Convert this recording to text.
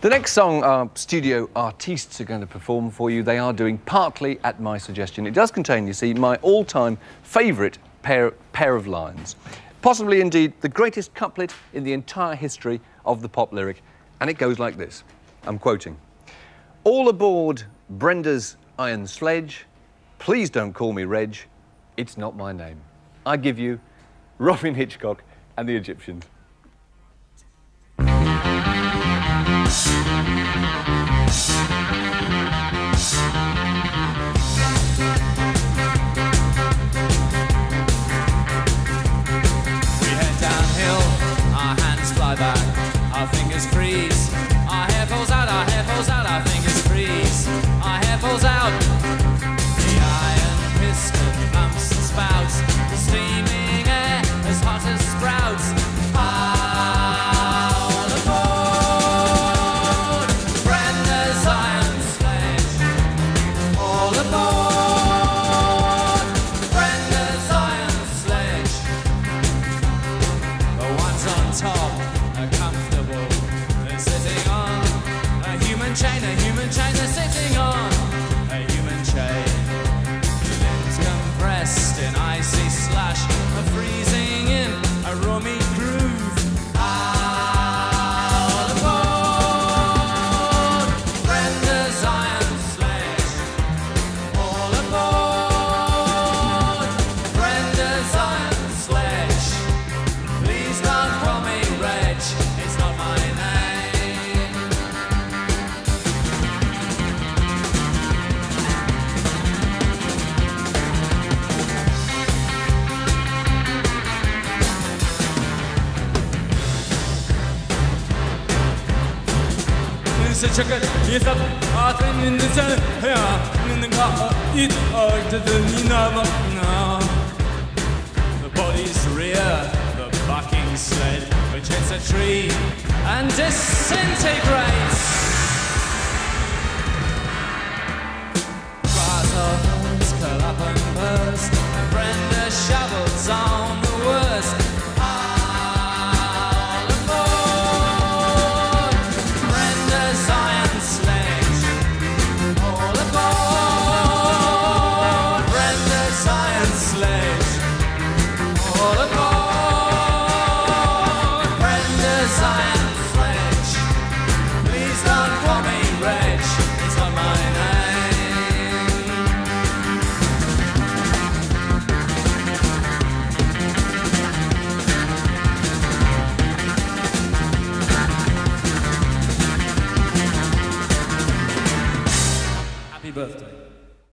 The next song our studio artistes are going to perform for you, they are doing partly at my suggestion. It does contain, you see, my all-time favourite pair of lines. Possibly, indeed, the greatest couplet in the entire history of the pop lyric. And it goes like this. I'm quoting. "All aboard Brenda's iron sledge. Please don't call me Reg. It's not my name. I give you Robyn Hitchcock and the Egyptians." Our fingers freeze, our hair falls out, our hair falls out, our fingers freeze, our hair falls out. The iron piston pumps and spouts, the steaming air as hot as sprouts. All aboard Brenda's iron sledge. All aboard Brenda's iron sledge. The ones on top are comfortable, they're sitting on a human chain they're sitting on a human chain. Limbs compressed in icy slush, are freezing in a roomy groove. All aboard Brenda's iron sledge. All aboard Brenda's iron sledge. Please don't call me Reg, it's not my name. Şaka yesap atının sen ya nın ka it The body's rear, the bucking sled, which hits a tree and disintegrates. Grasshoppers curl up and burst, and Brenda shovels on the worst. All aboard Brenda's iron sledge. All aboard Brenda's iron sledge. All aboard Brenda's iron sledge. Please don't call me Reg, it's not my name. Happy birthday.